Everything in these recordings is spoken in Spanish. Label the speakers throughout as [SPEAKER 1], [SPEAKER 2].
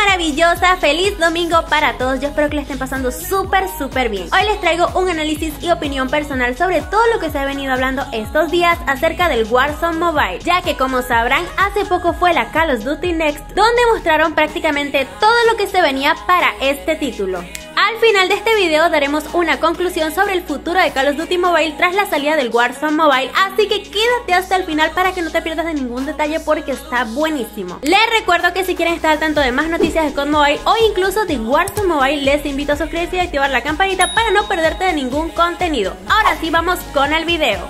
[SPEAKER 1] maravillosa, feliz domingo para todos. Yo espero que le estén pasando súper bien. Hoy les traigo un análisis y opinión personal sobre todo lo que se ha venido hablando estos días acerca del Warzone Mobile, ya que como sabrán, hace poco fue la Call of Duty Next, donde mostraron prácticamente todo lo que se venía para este título. Al final de este video daremos una conclusión sobre el futuro de Call of Duty Mobile tras la salida del Warzone Mobile, así que quédate hasta el final para que no te pierdas de ningún detalle porque está buenísimo. Les recuerdo que si quieren estar al tanto de más noticias de COD Mobile o incluso de Warzone Mobile, les invito a suscribirse y activar la campanita para no perderte de ningún contenido. Ahora sí, vamos con el video.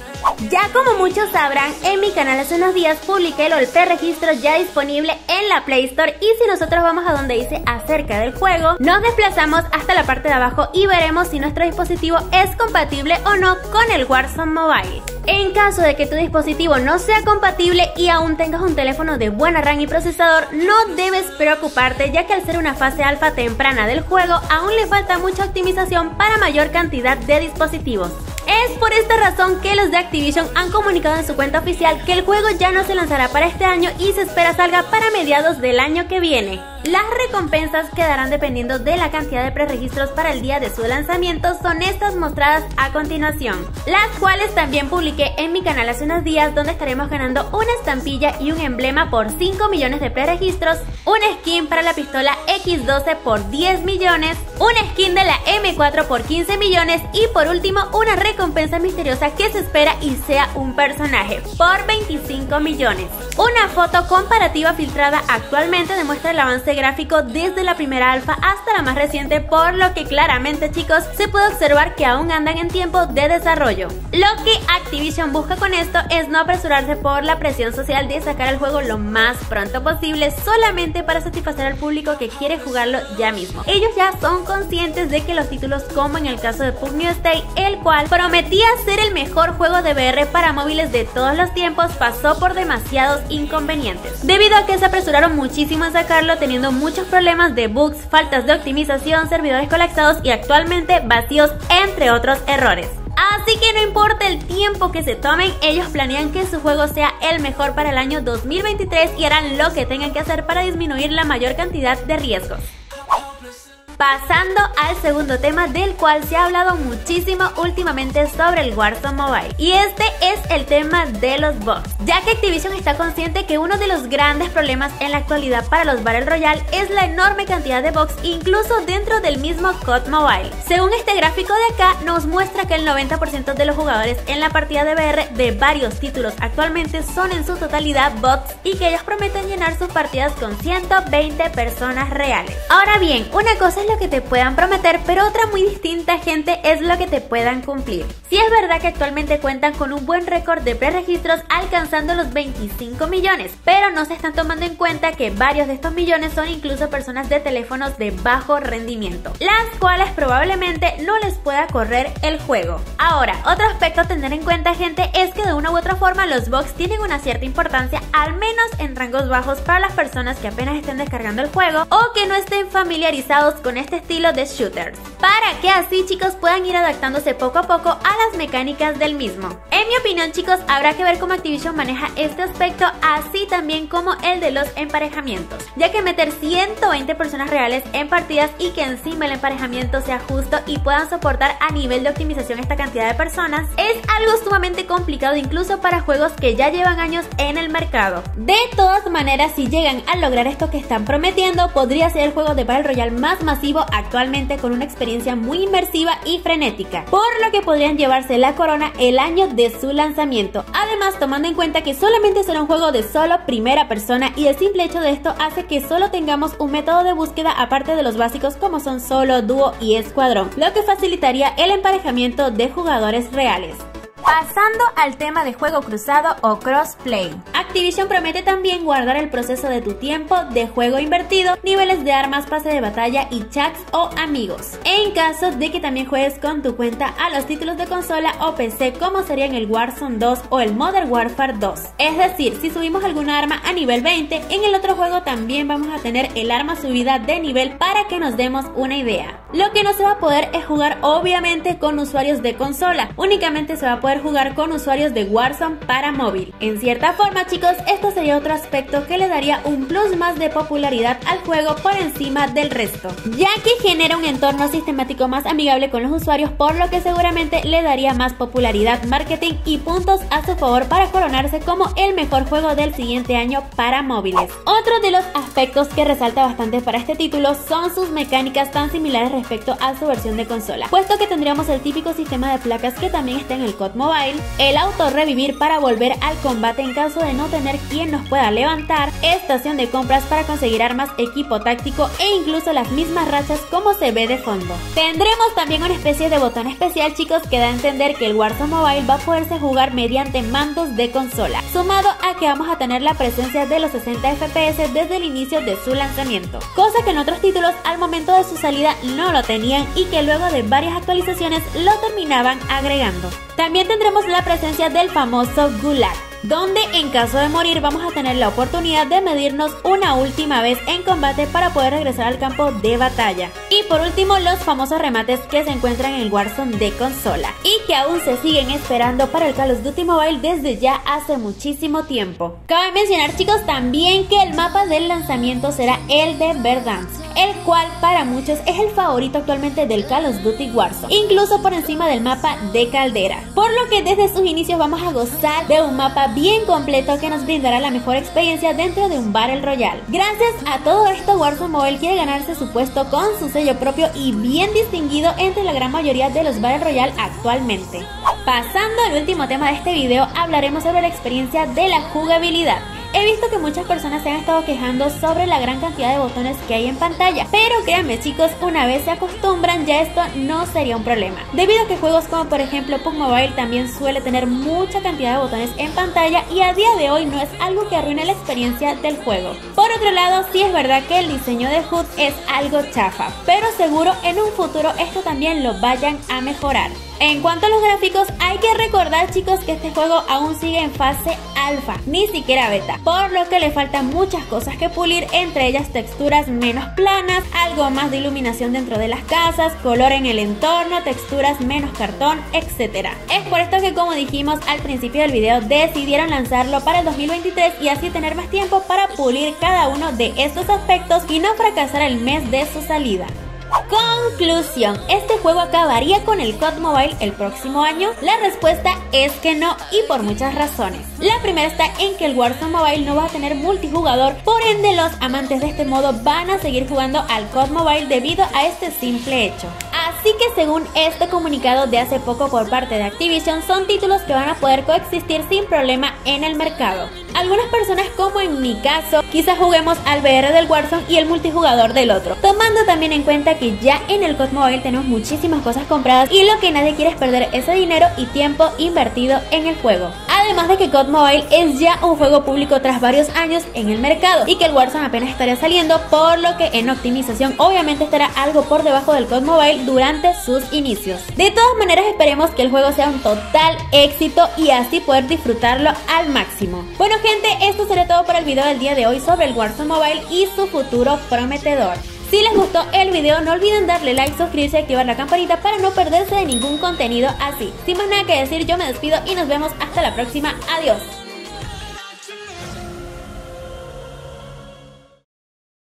[SPEAKER 1] Ya como muchos sabrán, en mi canal hace unos días publiqué el preregistro ya disponible en la Play Store, y si nosotros vamos a donde dice acerca del juego, nos desplazamos hasta la parte de abajo y veremos si nuestro dispositivo es compatible o no con el Warzone Mobile. En caso de que tu dispositivo no sea compatible y aún tengas un teléfono de buena RAM y procesador, no debes preocuparte, ya que al ser una fase alfa temprana del juego, aún le falta mucha optimización para mayor cantidad de dispositivos. Es por esta razón que los de Activision han comunicado en su cuenta oficial que el juego ya no se lanzará para este año y se espera salga para mediados del año que viene. Las recompensas quedarán dependiendo de la cantidad de preregistros para el día de su lanzamiento, son estas mostradas a continuación, las cuales también publiqué en mi canal hace unos días, donde estaremos ganando una estampilla y un emblema por 5 millones de preregistros, una skin para la pistola X12 por 10 millones, una skin de la M4 por 15 millones y por último una recompensa misteriosa que se espera y sea un personaje por 25 millones. Una foto comparativa filtrada actualmente demuestra el avance gráfico desde la primera alfa hasta la más reciente, por lo que claramente, chicos, se puede observar que aún andan en tiempo de desarrollo. Lo que Activision busca con esto es no apresurarse por la presión social de sacar el juego lo más pronto posible, solamente para satisfacer al público que quiere jugarlo ya mismo. Ellos ya son conscientes de que los títulos, como en el caso de PUBG New State, el cual prometía ser el mejor juego de VR para móviles de todos los tiempos, pasó por demasiados inconvenientes, debido a que se apresuraron muchísimo en sacarlo, teniendo muchos problemas de bugs, faltas de optimización, servidores colapsados y actualmente vacíos, entre otros errores. Así que no importa el tiempo que se tomen, ellos planean que su juego sea el mejor para el año 2023 y harán lo que tengan que hacer para disminuir la mayor cantidad de riesgos. Pasando al segundo tema, del cual se ha hablado muchísimo últimamente sobre el Warzone Mobile, y este es el tema de los bots, ya que Activision está consciente que uno de los grandes problemas en la actualidad para los Battle Royale es la enorme cantidad de bots, incluso dentro del mismo COD Mobile. Según este gráfico de acá, nos muestra que el 90% de los jugadores en la partida de VR de varios títulos actualmente son en su totalidad bots, y que ellos prometen llenar sus partidas con 120 personas reales. Ahora bien, una cosa es lo que te puedan prometer, pero otra muy distinta, gente, es lo que te puedan cumplir. Si es verdad que actualmente cuentan con un buen récord de preregistros, alcanzando los 25 millones, pero no se están tomando en cuenta que varios de estos millones son incluso personas de teléfonos de bajo rendimiento, las cuales probablemente no les pueda correr el juego. Ahora, otro aspecto a tener en cuenta, gente, es que de una u otra forma los bots tienen una cierta importancia, al menos en rangos bajos, para las personas que apenas estén descargando el juego o que no estén familiarizados con este estilo de shooters, para que así, chicos, puedan ir adaptándose poco a poco a las mecánicas del mismo. En mi opinión, chicos, habrá que ver cómo Activision maneja este aspecto, así también como el de los emparejamientos, ya que meter 120 personas reales en partidas y que encima el emparejamiento sea justo y puedan soportar a nivel de optimización esta cantidad de personas es algo sumamente complicado, incluso para juegos que ya llevan años en el mercado. De todas maneras, si llegan a lograr esto que están prometiendo, podría ser el juego de Battle Royale más masivo actualmente, con una experiencia muy inmersiva y frenética, por lo que podrían llevarse la corona el año de su lanzamiento. Además, tomando en cuenta que solamente será un juego de solo primera persona, y el simple hecho de esto hace que solo tengamos un método de búsqueda aparte de los básicos como son solo, dúo y escuadrón, lo que facilitaría el emparejamiento de jugadores reales. Pasando al tema de juego cruzado o crossplay, Activision promete también guardar el proceso de tu tiempo de juego invertido, niveles de armas, pase de batalla y chats o amigos, en caso de que también juegues con tu cuenta a los títulos de consola o PC, como serían el Warzone 2 o el Modern Warfare 2. Es decir, si subimos alguna arma a nivel 20, en el otro juego también vamos a tener el arma subida de nivel, para que nos demos una idea. Lo que no se va a poder es jugar obviamente con usuarios de consola, únicamente se va a poder poder jugar con usuarios de Warzone para móvil. En cierta forma, chicos, esto sería otro aspecto que le daría un plus más de popularidad al juego por encima del resto, ya que genera un entorno sistemático más amigable con los usuarios, por lo que seguramente le daría más popularidad, marketing y puntos a su favor para coronarse como el mejor juego del siguiente año para móviles. Otro de los aspectos que resalta bastante para este título son sus mecánicas tan similares respecto a su versión de consola, puesto que tendríamos el típico sistema de placas que también está en el COD Mobile, el auto revivir para volver al combate en caso de no tener quien nos pueda levantar, estación de compras para conseguir armas, equipo táctico e incluso las mismas rachas como se ve de fondo. Tendremos también una especie de botón especial, chicos, que da a entender que el Warzone Mobile va a poderse jugar mediante mandos de consola, sumado a que vamos a tener la presencia de los 60 FPS desde el inicio de su lanzamiento, cosa que en otros títulos al momento de su salida no lo tenían y que luego de varias actualizaciones lo terminaban agregando. También tendremos la presencia del famoso Gulag, donde en caso de morir vamos a tener la oportunidad de medirnos una última vez en combate para poder regresar al campo de batalla. Y por último, los famosos remates que se encuentran en el Warzone de consola y que aún se siguen esperando para el Call of Duty Mobile desde ya hace muchísimo tiempo. Cabe mencionar, chicos, también que el mapa del lanzamiento será el de Verdansk, el cual para muchos es el favorito actualmente del Call of Duty Warzone, incluso por encima del mapa de Caldera, por lo que desde sus inicios vamos a gozar de un mapa bien completo que nos brindará la mejor experiencia dentro de un Battle Royale. Gracias a todo esto, Warzone Mobile quiere ganarse su puesto con su sello propio y bien distinguido entre la gran mayoría de los Battle Royale actualmente. Pasando al último tema de este video, hablaremos sobre la experiencia de la jugabilidad. He visto que muchas personas se han estado quejando sobre la gran cantidad de botones que hay en pantalla, pero créanme, chicos, una vez se acostumbran ya esto no sería un problema, debido a que juegos como por ejemplo PUBG Mobile también suele tener mucha cantidad de botones en pantalla y a día de hoy no es algo que arruine la experiencia del juego. Por otro lado, sí es verdad que el diseño de HUD es algo chafa, pero seguro en un futuro esto también lo vayan a mejorar. En cuanto a los gráficos, hay que recordar, chicos, que este juego aún sigue en fase alfa, ni siquiera beta, por lo que le faltan muchas cosas que pulir, entre ellas texturas menos planas, algo más de iluminación dentro de las casas, color en el entorno, texturas menos cartón, etc. Es por esto que, como dijimos al principio del video, decidieron lanzarlo para el 2023 y así tener más tiempo para pulir cada uno de estos aspectos y no fracasar el mes de su salida. Conclusión, ¿este juego acabaría con el COD Mobile el próximo año? La respuesta es que no, y por muchas razones. La primera está en que el Warzone Mobile no va a tener multijugador, por ende los amantes de este modo van a seguir jugando al COD Mobile debido a este simple hecho. Así que según este comunicado de hace poco por parte de Activision, son títulos que van a poder coexistir sin problema en el mercado. Algunas personas, como en mi caso, quizás juguemos al VR del Warzone y el multijugador del otro, tomando también en cuenta que ya en el COD Mobile tenemos muchísimas cosas compradas y lo que nadie quiere es perder ese dinero y tiempo invertido en el juego. Además de que COD Mobile es ya un juego público tras varios años en el mercado y que el Warzone apenas estaría saliendo, por lo que en optimización obviamente estará algo por debajo del COD Mobile durante sus inicios. De todas maneras, esperemos que el juego sea un total éxito y así poder disfrutarlo al máximo. Bueno, gente, esto será todo por el video del día de hoy sobre el Warzone Mobile y su futuro prometedor. Si les gustó el video, no olviden darle like, suscribirse y activar la campanita para no perderse de ningún contenido así. Sin más nada que decir, yo me despido y nos vemos hasta la próxima. Adiós.